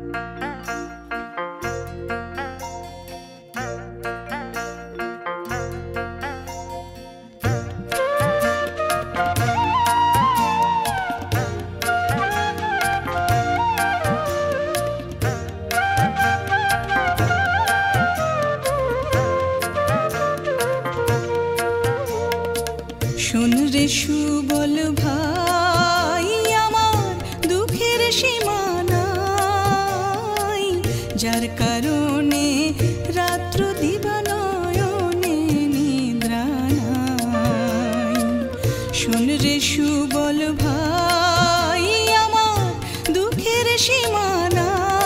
শোন রে সুবল ভাই আমার দুঃখের সীমানা যার কারণে রাত্র দিবানয়নে নিদ্রা নাই। শোন রে সুবল ভাই আমার দুঃখের সীমানা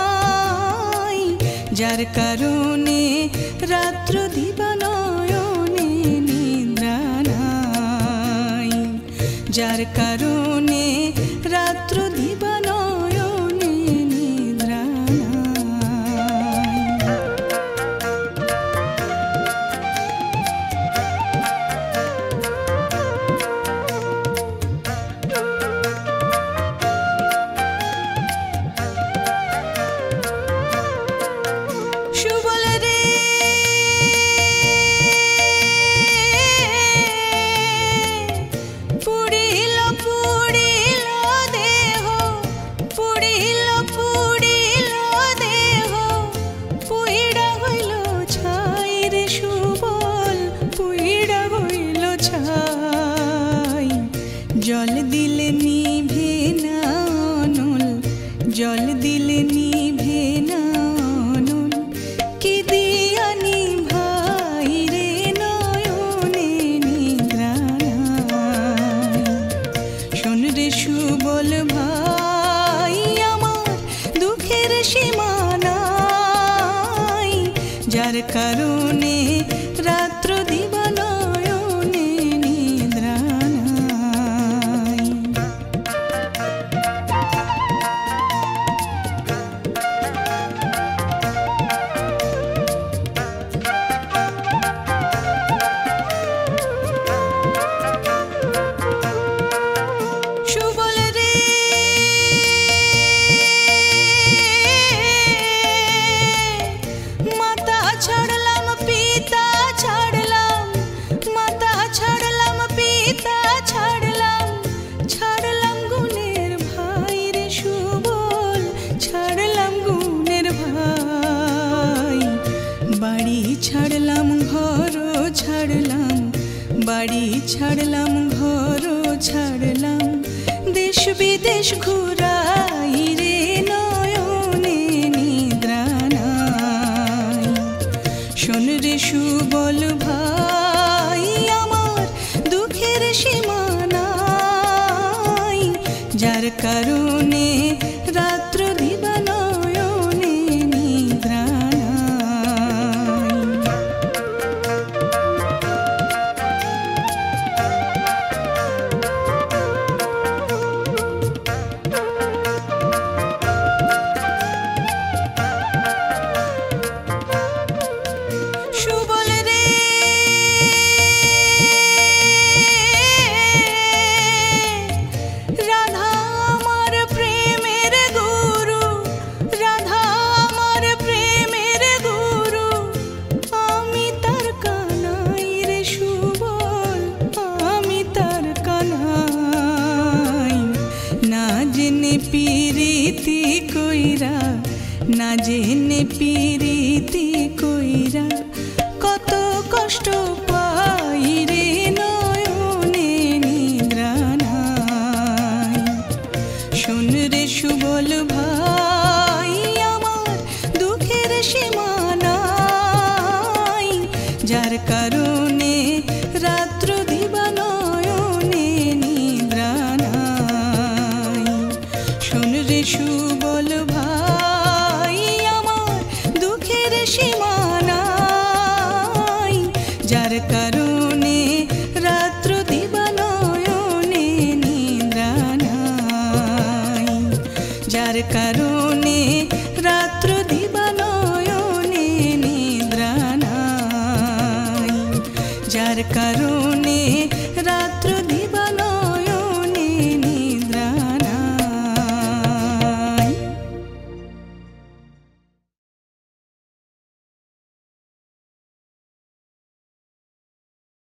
যার কারণে রাত্র দিবানয়নে নিদ্রা নাই, যার কারণে রাত্র দিবানয়নে নিদ্রা সুবল রে পুড়িল পুড়িল দেহ, পুড়িল পুড়িল দেহ, পুইড়া হইল ছাই রে সুবল, পুইড়া হইল ছাই। জল দিলে নিভে না অনল, জল দিলে নিভে না অনল, কি দিয়া নিভাই রে নয়নে নিদ্রা নাই। শোন রে সুবল ভাই আমার দুঃখের সীমানা যার কারণে রাত্র দিবানয়নে নিদ্রা নাই। সুবল রে মাতা ছাড়লাম পিতা ছাড়লাম, মাতা ছাড়লাম পিতা ছাড়লাম, ছাড়লাম গুণের ভাই রে সুবল, ছাড়লাম গুণের ভাই। বাড়ি ছাড়লাম ঘরও ছাড়লাম, বাড়ি ছাড়লাম ঘরও ছাড়লাম, দেশ বিদেশ ঘুরাই রে নয়নে নিদ্রা নাই। শোন রে সুবল ভাই আমার দুঃখের সীমানা যার কারণে রাত্র দিবানয়নে নিদ্রা নাই। সুবল রে রাধা আমার প্রেমের গুরু, রাধা আমার প্রেমের গুরু, আমি তার কানাই রে সুবল, আমি তার কানাই। না জেনে পিরিতি কইরা, না জেনে পিরিতি কইরা কত কষ্ট